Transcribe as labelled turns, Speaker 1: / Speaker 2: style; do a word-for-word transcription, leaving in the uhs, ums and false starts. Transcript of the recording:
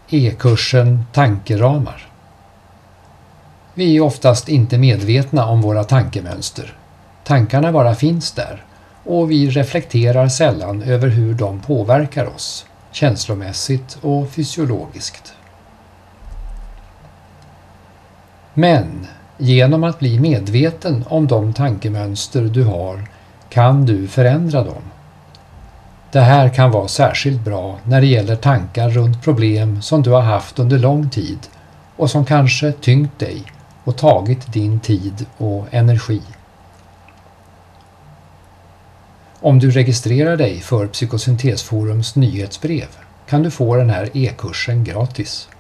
Speaker 1: E-kursen Tankeramar. Vi är oftast inte medvetna om våra tankemönster. Tankarna bara finns där och vi reflekterar sällan över hur de påverkar oss, känslomässigt och fysiologiskt. Men genom att bli medveten om de tankemönster du har kan du förändra dem. Det här kan vara särskilt bra när det gäller tankar runt problem som du har haft under lång tid och som kanske tyngt dig och tagit din tid och energi. Om du registrerar dig för Psykosyntesforums nyhetsbrev kan du få den här e-kursen gratis.